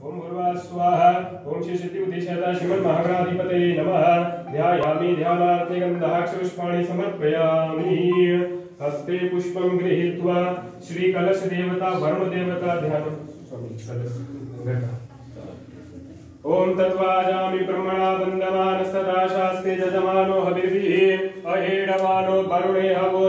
ओम भूर्भुवः स्वाहा। ओम श्री सिद्धिबुद्धिसहित श्रीमन्महागणाधिपतये नमः। ध्यायामि ध्यानार्थे गन्धाक्षपुष्पाणि समर्पयामि। हस्ते पुष्पं गृहीत्वा श्री कलश देवता वरुण देवता ध्यान ओम तत्वाजामि ब्रह्मणा वन्दमान सदा शास्ते जजमानो हविर्भिः अहेडमानो वरुणे हवो